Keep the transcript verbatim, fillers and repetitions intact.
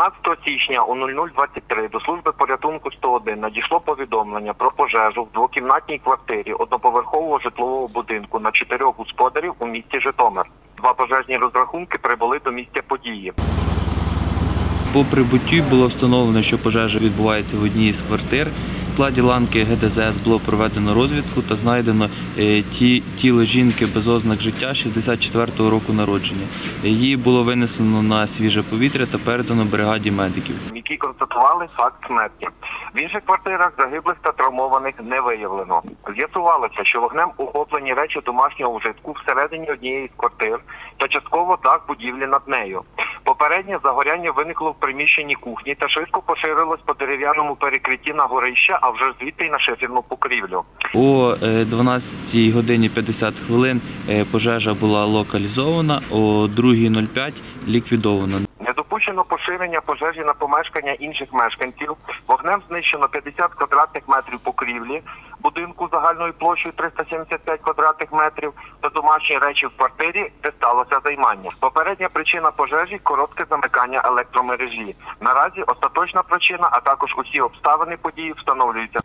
дванадцятого січня о нуль нуль двадцять три до служби порятунку сто один надійшло повідомлення про пожежу в двокімнатній квартирі одноповерхового житлового будинку на чотирьох господарів у місті Житомир. Два пожежні розрахунки прибули до місця події. По прибуттю було встановлено, що пожежа відбувається в одній із квартир. В складі ланки Ге Де Зет Ес було проведено розвідку та знайдено ті, тіло жінки без ознак життя шістдесят четвертого року народження. Її було винесено на свіже повітря та передано бригаді медиків, які констатували факт смерті. В інших квартирах загиблих та травмованих не виявлено. З'ясувалося, що вогнем охоплені речі домашнього вжитку всередині однієї з квартир та частково дах будівлі над нею. Попереднє загоряння виникло в приміщенні кухні та швидко поширилось по дерев'яному перекритті на горище, а вже звідти й на шиферну покрівлю. О дванадцятій годині п'ятдесят хвилин пожежа була локалізована, о другій нуль п'ять ліквідована. Не допущено поширення пожежі на помешкання інших мешканців. Вогнем знищено п'ятдесят квадратних метрів покрівлі будинку загальною площею триста сімдесят п'ять квадратних метрів та домашні речі в квартирі, де сталося займання. Попередня причина пожежі – коротке замикання електромережі. Наразі остаточна причина, а також усі обставини події встановлюються